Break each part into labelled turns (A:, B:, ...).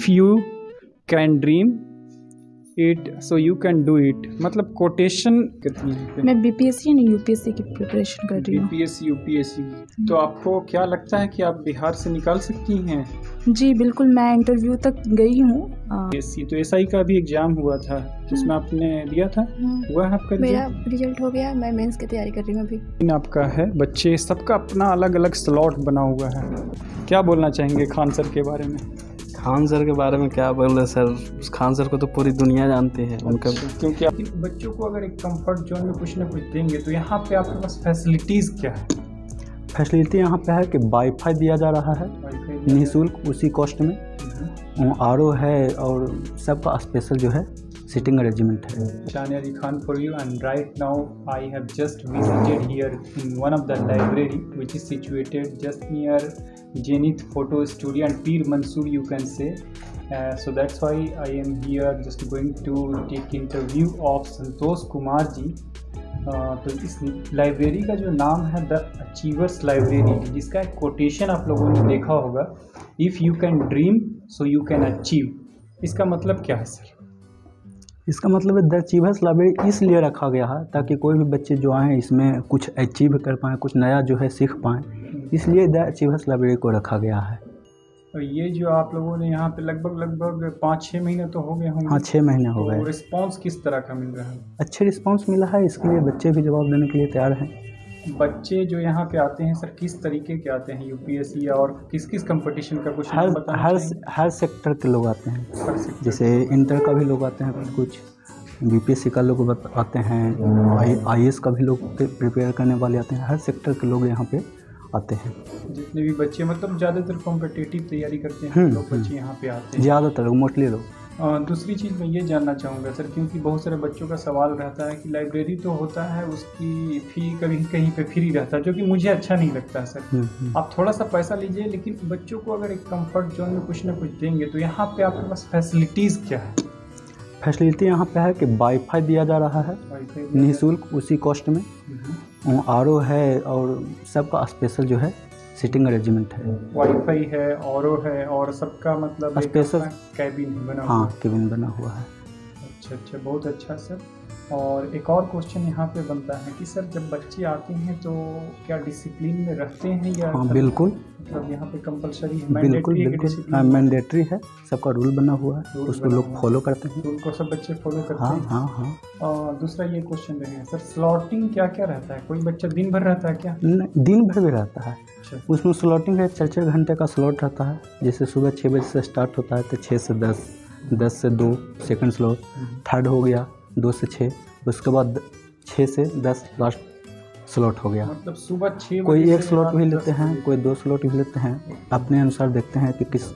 A: If you can dream it so you can do it, मतलब quotation कितनी है?
B: मैं बीपीएससी यानी यूपीएससी की प्रिपरेशन कर रही हूँ।
A: बीपीएससी यूपीएससी, तो आपको क्या लगता है कि आप बिहार से निकाल सकती हैं?
B: जी बिल्कुल, मैं इंटरव्यू तक गई हूँ।
A: बीपीएससी तो एसआई का भी एग्जाम हुआ था, उसमें आपने दिया था? हुआ है आपका?
B: मेरा रिजल्ट हो गया, मैं मेंस की तैयारी कर रही हूँ अभी।
A: आपका है, बच्चे सबका अपना अलग अलग स्लॉट बना हुआ है, क्या बोलना चाहेंगे खान सर के बारे में?
C: खान सर के बारे में क्या बोल रहे सर, उस खान सर को तो पूरी दुनिया जानती है उनका।
A: क्योंकि आप बच्चों को अगर एक कंफर्ट जोन में कुछ ना कुछ देंगे तो यहाँ पे आपके पास फैसिलिटीज़ क्या है?
D: फैसिलिटी यहाँ पे है कि वाईफाई दिया जा रहा है निःशुल्क उसी कॉस्ट में, आरओ है और सबका स्पेशल जो है सिटिंग अरेंजमेंट है।
A: Shania Ali Khan for you, and right now I have just visited here in one of the library which is situated just near Zenith Photo Studio and Peer Mansoor you can say. So that's why I am here just going to take interview of Santosh Kumar ji. तो इस library का जो नाम है the achievers library, जिसका एक quotation आप लोगों ने देखा होगा, if you can dream so you can achieve, इसका मतलब क्या है सर?
D: इसका मतलब है द अचीवर्स लाइब्रेरी इसलिए रखा गया है ताकि कोई भी बच्चे जो आएँ इसमें कुछ अचीव कर पाएँ, कुछ नया जो है सीख पाएँ, इसलिए द अचीवर्स लाइब्रेरी को रखा गया है।
A: और ये जो आप लोगों ने यहाँ पे लगभग 5-6 महीने तो हो गए होंगे?
D: हाँ, 6 महीने हो गए।
A: तो रिस्पांस किस तरह का मिल रहा है?
D: अच्छे रिस्पांस मिला है, इसके लिए बच्चे भी जवाब देने के लिए तैयार हैं।
A: बच्चे जो यहाँ पे आते हैं सर किस तरीके के आते हैं, यूपीएससी और किस किस कंपटीशन का कुछ
D: हर सेक्टर के लोग आते हैं, जैसे इंटर का भी लोग आते हैं, कुछ बीपीएससी का लोग आते हैं, आईएएस का भी लोग प्रिपेयर करने वाले आते हैं, हर सेक्टर के लोग यहाँ पे आते हैं।
A: जितने भी बच्चे मतलब ज़्यादातर कॉम्पिटिटिव तैयारी करते हैं लोग बच्चे यहाँ पे आते हैं,
D: ज़्यादातर मोस्टली लोग।
A: दूसरी चीज़ मैं ये जानना चाहूँगा सर, क्योंकि बहुत सारे बच्चों का सवाल रहता है कि लाइब्रेरी तो होता है उसकी फ़ी कभी कहीं पे फ्री रहता है, जो कि मुझे अच्छा नहीं लगता है सर। आप थोड़ा सा पैसा लीजिए, लेकिन बच्चों को अगर एक कंफर्ट जोन में कुछ ना कुछ देंगे तो यहाँ पे आपके पास फैसिलिटीज़ क्या है?
D: फैसिलिटी यहाँ पे है कि वाईफाई दिया जा रहा है निःशुल्क उसी कॉस्ट में, आरओ है और सबका स्पेशल जो है सिटिंग अरेंजमेंट है।
A: वाईफाई है, आरओ है और सबका मतलब
D: स्पेशल
A: कैबिन बना हुआ?
D: हाँ, कैबिन बना हुआ है।
A: अच्छा, बहुत अच्छा सर। और एक और क्वेश्चन यहाँ पे बनता है कि सर जब बच्चे आते हैं तो क्या डिसिप्लिन में रहते हैं या?
D: हाँ बिल्कुल,
A: मतलब यहाँ पे कंपलसरी है?
D: बिल्कुल मैंडेटरी है, सबका रूल बना हुआ है, उसको लोग फॉलो करते हैं।
A: रूल को सब बच्चे फॉलो करते हैं?
D: हाँ।
A: और दूसरा ये क्वेश्चन रहेगा सर, स्लॉटिंग क्या क्या रहता है? कोई बच्चा दिन भर रहता है क्या?
D: दिन भर भी रहता है। उसमें स्लॉटिंग है, 4 घंटे का स्लॉट रहता है। जैसे सुबह 6 बजे से स्टार्ट होता है तो 6 से 10, 10 से 2 सेकंड स्लॉट, थर्ड हो गया 2 से 6, उसके बाद 6 से 10 लास्ट स्लॉट हो गया।
A: मतलब सुबह 6
D: कोई 1 स्लॉट भी लेते हैं, कोई 2 स्लॉट भी लेते हैं, अपने अनुसार देखते हैं कि किस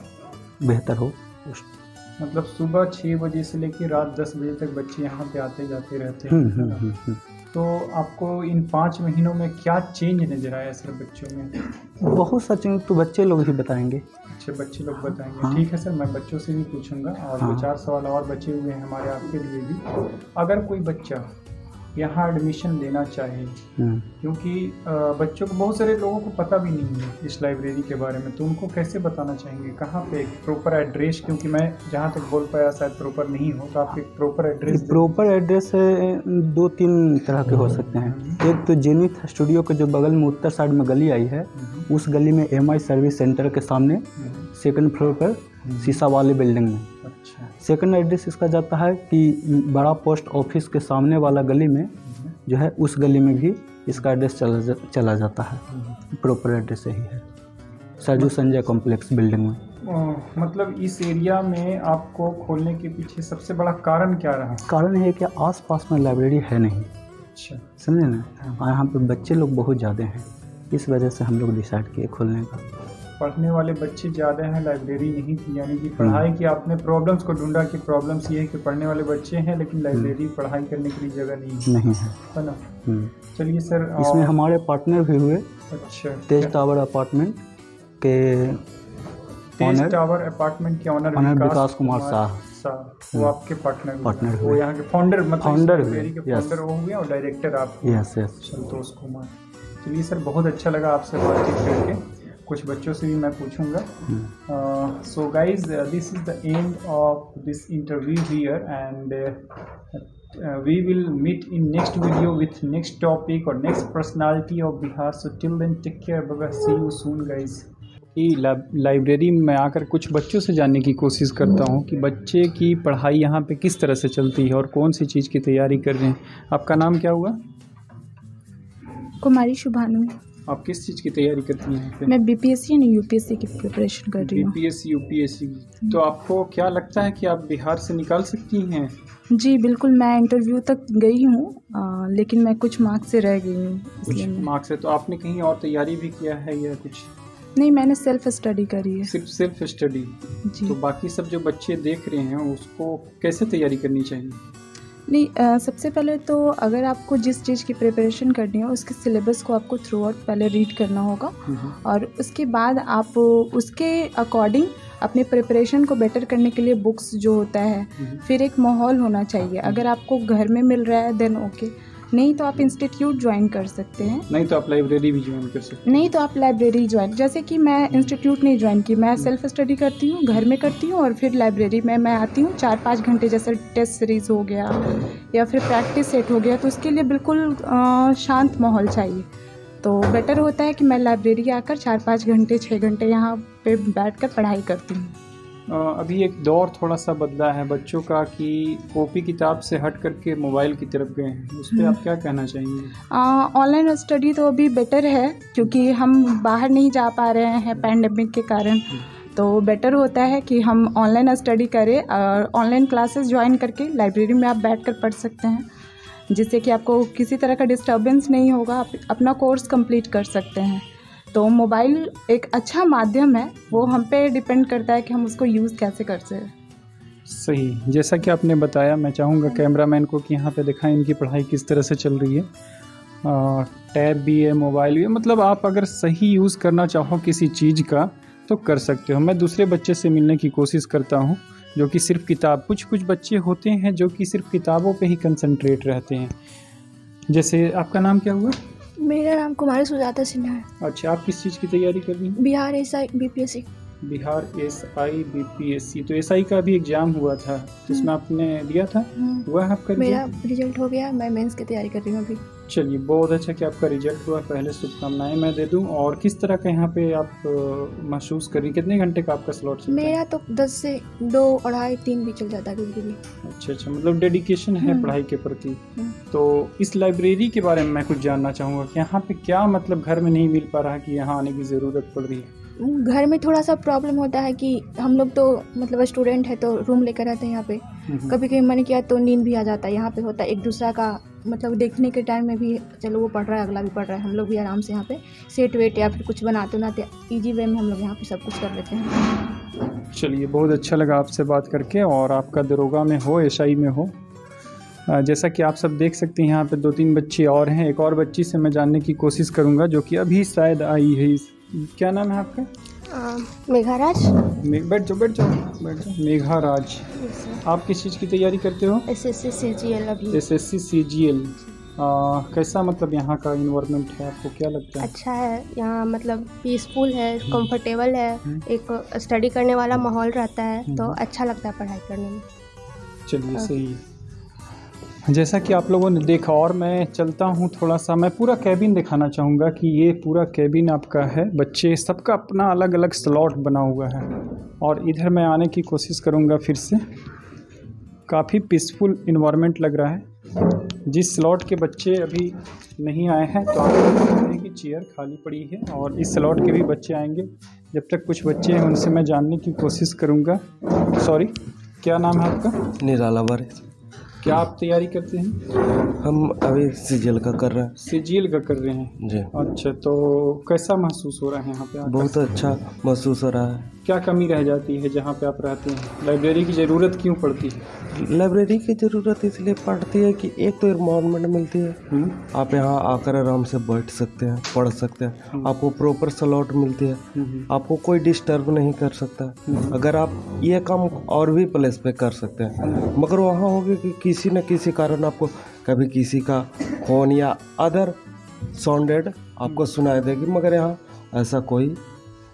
D: बेहतर हो।
A: मतलब सुबह 6 बजे से लेकर रात 10 बजे तक बच्चे यहाँ पे आते जाते रहते हैं। तो आपको इन 5 महीनों में क्या चेंज नज़र आया सर बच्चों में?
D: बहुत सा चेंज तो बच्चे लोग ही बताएंगे।
A: अच्छे बच्चे लोग बताएंगे। ठीक है सर, मैं बच्चों से भी पूछूंगा और 2-4 सवाल और बचे हुए हैं हमारे आपके लिए भी। अगर कोई बच्चा यहाँ एडमिशन लेना चाहे, क्योंकि बच्चों को बहुत सारे लोगों को पता भी नहीं है इस लाइब्रेरी के बारे में, तो उनको कैसे बताना चाहेंगे? कहाँ पे प्रॉपर एड्रेस, क्योंकि मैं जहाँ तक बोल पाया शायद प्रॉपर नहीं हो, तो आप एक प्रॉपर एड्रेस?
D: प्रॉपर एड्रेस 2-3 तरह के हो सकते हैं। एक तो जेनिथ स्टूडियो के जो बगल में उत्तर साइड में गली आई है, उस गली में MI सर्विस सेंटर के सामने 2nd फ्लोर पर शीशा वाली बिल्डिंग में। अच्छा। सेकंड एड्रेस इसका जाता है कि बड़ा पोस्ट ऑफिस के सामने वाला गली में जो है, उस गली में भी इसका एड्रेस चला जाता है। प्रॉपर एड्रेस यही है, सरजू संजय कॉम्प्लेक्स बिल्डिंग में।
A: मतलब इस एरिया में आपको खोलने के पीछे सबसे बड़ा कारण क्या रहा?
D: कारण है कि आसपास में लाइब्रेरी है नहीं।
A: अच्छा,
D: समझे ना, यहाँ पे बच्चे लोग बहुत ज़्यादा हैं, इस वजह से हम लोग डिसाइड किए खोलने का।
A: पढ़ने वाले बच्चे ज़्यादा हैं, लाइब्रेरी नहीं थी, यानी कि पढ़ाई की आपने प्रॉब्लम्स को ढूंढा कि प्रॉब्लम्स ये है कि पढ़ने वाले बच्चे हैं लेकिन लाइब्रेरी पढ़ाई करने के लिए जगह नहीं है ना? चलिए सर,
D: इसमें हमारे पार्टनर भी हुए।
A: अच्छा,
D: तेज टावर अपार्टमेंट के ऑनर विकास कुमार शाह,
A: वो आपके पार्टनर
D: हुए।
A: वो यहाँ के फाउंडर, मतलब
D: फाउंडर
A: वो हुए और डायरेक्टर आप?
D: यस।
A: संतोष कुमार। चलिए सर, बहुत अच्छा लगा आपसे बातचीत करके। कुछ बच्चों से भी मैं पूछूंगा। So guys, this is the end of this interview here and we will meet in next video with next topic or next personality of Bihar. So till then, take care. Bye. See you soon, guys. Library में आकर कुछ बच्चों से जानने की कोशिश करता हूँ कि बच्चे की पढ़ाई यहाँ पे किस तरह से चलती है और कौन सी चीज़ की तैयारी कर रहे हैं। आपका नाम क्या हुआ?
B: कुमारी शुभानु।
A: आप किस चीज़ की तैयारी करती हैं यहाँ पे?
B: मैं बीपीएससी एंड यूपीएससी की प्रिपरेशन कर रही हूँ।
A: BPSC UPSC. तो आपको क्या लगता है कि आप बिहार से निकाल सकती हैं?
B: जी बिल्कुल, मैं इंटरव्यू तक गई हूँ लेकिन मैं कुछ मार्क्स से रह गई हूँ।
A: कुछ मार्क्स से? तो आपने कहीं और तैयारी भी किया है या कुछ?
B: नहीं, मैंने सेल्फ स्टडी करी है।
A: सिर्फ सेल्फ स्टडी?
B: जी।
A: तो बाकी सब जो बच्चे देख रहे हैं उसको कैसे तैयारी करनी चाहिए?
B: नहीं, सबसे पहले तो अगर आपको जिस चीज़ की प्रिपरेशन करनी है उसके सिलेबस को आपको थ्रू आउट पहले रीड करना होगा और उसके बाद आप उसके अकॉर्डिंग अपने प्रिपरेशन को बेटर करने के लिए बुक्स जो होता है, फिर एक माहौल होना चाहिए। अगर आपको घर में मिल रहा है देन ओके, नहीं तो आप इंस्टीट्यूट ज्वाइन कर सकते हैं।
A: नहीं तो आप लाइब्रेरी भी ज्वाइन कर सकते हैं।
B: नहीं तो आप लाइब्रेरी ज्वाइन, जैसे कि मैं इंस्टीट्यूट नहीं ज्वाइन की, मैं सेल्फ स्टडी करती हूँ, घर में करती हूँ और फिर लाइब्रेरी में मैं आती हूँ 4-5 घंटे। जैसे टेस्ट सीरीज़ हो गया या फिर प्रैक्टिस सेट हो गया, तो उसके लिए बिल्कुल शांत माहौल चाहिए। तो बेटर होता है कि मैं लाइब्रेरी आकर 4-5 घंटे 6 घंटे यहाँ पे बैठकर पढ़ाई करती हूँ।
A: अभी एक दौर थोड़ा सा बदला है बच्चों का कि कॉपी किताब से हट करके मोबाइल की तरफ गए हैं, उस पर आप क्या कहना चाहेंगे?
B: ऑनलाइन स्टडी तो अभी बेटर है क्योंकि हम बाहर नहीं जा पा रहे हैं पैंडेमिक के कारण। तो बेटर होता है कि हम ऑनलाइन स्टडी करें और ऑनलाइन क्लासेस ज्वाइन करके लाइब्रेरी में आप बैठकर पढ़ सकते हैं, जिससे कि आपको किसी तरह का डिस्टर्बेंस नहीं होगा, आप अपना कोर्स कंप्लीट कर सकते हैं। तो मोबाइल एक अच्छा माध्यम है, वो हम पे डिपेंड करता है कि हम उसको यूज़ कैसे कर सकें।
A: सही, जैसा कि आपने बताया, मैं चाहूँगा कैमरामैन को कि यहाँ पे दिखाएं इनकी पढ़ाई किस तरह से चल रही है। टैब भी है, मोबाइल भी है, मतलब आप अगर सही यूज़ करना चाहो किसी चीज़ का तो कर सकते हो। मैं दूसरे बच्चे से मिलने की कोशिश करता हूँ जो कि सिर्फ किताब, कुछ बच्चे होते हैं जो कि सिर्फ किताबों पे ही कंसंट्रेट रहते हैं। जैसे आपका नाम क्या हुआ?
E: मेरा नाम कुमारी सुजाता सिन्हा है।
A: अच्छा, आप किस चीज़ की तैयारी कर रही हैं?
E: Bihar SI BPSC.
A: Bihar SI BPSC. तो एसआई का भी एग्ज़ाम हुआ था जिसमें आपने दिया था, हुआ है आपका?
E: मेरा रिजल्ट हो गया, मैं मेंस की तैयारी कर रही हूँ अभी।
A: चलिए, बहुत अच्छा कि आपका रिजल्ट हुआ, पहले शुभकामनाएं मैं दे दूं। और किस तरह का यहाँ पे आप महसूस कर रही, कितने घंटे का आपका स्लॉट चलता है?
E: मेरा तो 10 से 2, 2.5, 3 भी चल जाता है कभी कभी।
A: अच्छा, मतलब डेडिकेशन है पढ़ाई के प्रति। तो इस लाइब्रेरी के बारे में मैं कुछ जानना चाहूँगा कि यहाँ पे क्या मतलब घर में नहीं मिल पा रहा कि यहाँ आने की ज़रूरत पड़ रही है?
E: घर में थोड़ा सा प्रॉब्लम होता है कि हम लोग तो मतलब स्टूडेंट है तो रूम लेकर रहते हैं यहाँ पे। कभी कभी मन किया तो नींद भी आ जाता है। यहाँ पे होता है एक दूसरा का मतलब देखने के टाइम में भी, चलो वो पढ़ रहा है अगला भी पढ़ रहा है, हम लोग भी आराम से यहाँ पे सेट वेट या फिर कुछ बनाते ईजी वे में हम लोग यहाँ पे सब कुछ कर लेते हैं।
A: चलिए, बहुत अच्छा लगा आपसे बात करके। और आपका दरोगा में हो, एसआई में हो, जैसा कि आप सब देख सकते हैं यहाँ पे 2-3 बच्चे और हैं। एक और बच्ची से मैं जानने की कोशिश करूँगा जो कि अभी शायद आई है। क्या नाम है आपका?
E: मेघाराज।
A: बैठ जाओ। मेघाराज, आप किस चीज़ की तैयारी करते हो?
E: SSC CGL SSC.
A: एसएससी सीजीएल। कैसा मतलब यहाँ का इन्वायरमेंट है, आपको क्या लगता है?
E: अच्छा है यहाँ, मतलब पीसफुल है, कंफर्टेबल है, एक स्टडी करने वाला माहौल रहता है, तो अच्छा लगता है पढ़ाई करने में।
A: चलिए, सही है। जैसा कि आप लोगों ने देखा, और मैं चलता हूँ थोड़ा सा, मैं पूरा कैबिन दिखाना चाहूँगा कि ये पूरा कैबिन आपका है। बच्चे सबका अपना अलग अलग स्लॉट बना हुआ है और इधर मैं आने की कोशिश करूँगा फिर से। काफ़ी पीसफुल इन्वायरमेंट लग रहा है। जिस स्लॉट के बच्चे अभी नहीं आए हैं तो आप देख सकते हैं कि चेयर खाली पड़ी है और इस स्लॉट के भी बच्चे आएंगे। जब तक कुछ बच्चे हैं उनसे मैं जानने की कोशिश करूँगा। सॉरी, क्या नाम है आपका?
C: निराला बारे।
A: क्या आप तैयारी करते हैं?
C: हम अभी सीजीएल का कर रहे हैं।
A: सीजीएल का कर रहे हैं
C: जी।
A: अच्छा, तो कैसा महसूस हो रहा है यहाँ पे आकर?
C: बहुत अच्छा महसूस हो रहा है।
A: क्या कमी रह जाती है जहाँ पे आप रहते हैं? लाइब्रेरी की ज़रूरत क्यों पड़ती है?
C: लाइब्रेरी की ज़रूरत इसलिए पड़ती है कि एक तो इन्वायरमेंट मिलती है, आप यहाँ आकर आराम से बैठ सकते हैं, पढ़ सकते हैं, आपको प्रॉपर स्लॉट मिलती है, आपको कोई डिस्टर्ब नहीं कर सकता। अगर आप ये काम और भी प्लेस पे कर सकते हैं, मगर वहाँ होगी कि किसी न किसी कारण आपको कभी किसी का फ़ोन या अदर साउंडेड आपको सुनाई देगी, मगर यहाँ ऐसा कोई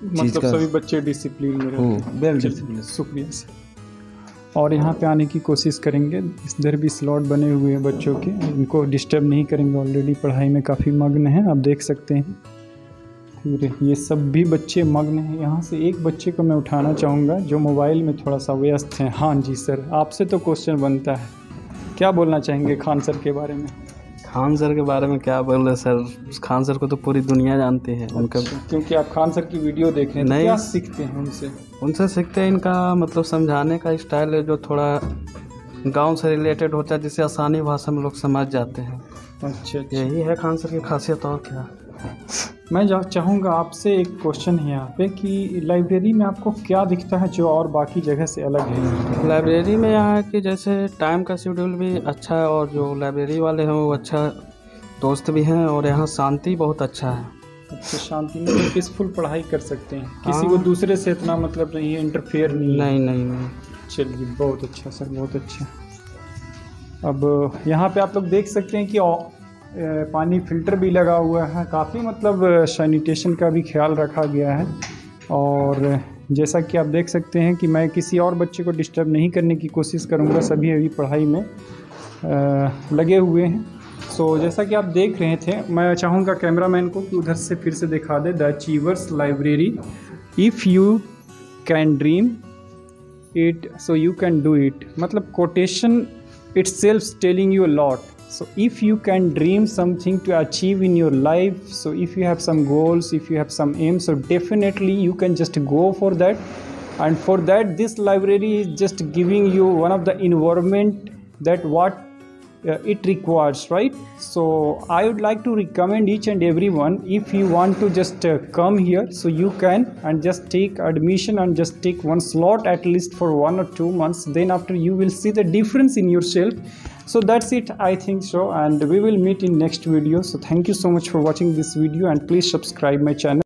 C: चीज़
A: मतलब
C: का
A: सभी बच्चे डिसिप्लिन में रहते हैं।
C: वेल
A: चलिए,
C: डिसिप्लिन।
A: शुक्रिया सर। और यहाँ पे आने की कोशिश करेंगे। इधर भी स्लॉट बने हुए हैं बच्चों के, इनको डिस्टर्ब नहीं करेंगे, ऑलरेडी पढ़ाई में काफ़ी मग्न हैं, आप देख सकते हैं। फिर ये सब भी बच्चे मग्न हैं। यहाँ से एक बच्चे को मैं उठाना चाहूँगा जो मोबाइल में थोड़ा सा व्यस्त हैं। हाँ जी सर, आपसे तो क्वेश्चन बनता है, क्या बोलना चाहेंगे खान सर के बारे में?
F: खान सर के बारे में क्या बोल रहे सर, खान सर को तो पूरी दुनिया जानती है। उनका
A: क्योंकि आप खान सर की वीडियो देख रहे हैं, तो
F: नहीं।
A: क्या सीखते हैं उनसे?
F: उनसे सीखते हैं इनका मतलब समझाने का स्टाइल है जो थोड़ा गांव से रिलेटेड होता है, जिसे आसानी भाषा में लोग समझ जाते हैं।
A: अच्छा,
F: यही है खान सर की खासियत, और क्या।
A: मैं चाहूँगा आपसे एक क्वेश्चन है यहाँ पे कि लाइब्रेरी में आपको क्या दिखता है जो और बाकी जगह से अलग है?
F: लाइब्रेरी में यहाँ कि जैसे टाइम का शेड्यूल भी अच्छा है, और जो लाइब्रेरी वाले हैं वो अच्छा दोस्त भी हैं, और यहाँ शांति बहुत अच्छा है।
A: अच्छा, शांति में पीसफुल पढ़ाई कर सकते हैं, किसी
F: हाँ।
A: को दूसरे से इतना मतलब नहीं है, इंटरफेयर नहीं है।
F: नहीं।
A: चलिए, बहुत अच्छा सर, बहुत अच्छा। अब यहाँ पे आप लोग देख सकते हैं कि पानी फिल्टर भी लगा हुआ है, काफ़ी मतलब सैनिटेशन का भी ख्याल रखा गया है। और जैसा कि आप देख सकते हैं कि मैं किसी और बच्चे को डिस्टर्ब नहीं करने की कोशिश करूँगा, सभी अभी पढ़ाई में लगे हुए हैं। सो जैसा कि आप देख रहे थे, मैं चाहूँगा कैमरामैन को कि उधर से फिर से दिखा दे। The achievers library, if you can dream it so you can do it. मतलब quotation itself telling you a lot. So if you can dream something to achieve in your life, so if you have some goals, if you have some aims, so definitely you can just go for that. And for that, this library is just giving you one of the environment that what it requires, right? So I would like to recommend each and everyone, if you want to just come here, so you can and just take admission and just take one slot at least for 1 or 2 months. Then after you will see the difference in yourself. So that's it, I think so, and we will meet in next video. So thank you so much for watching this video, and please subscribe my channel.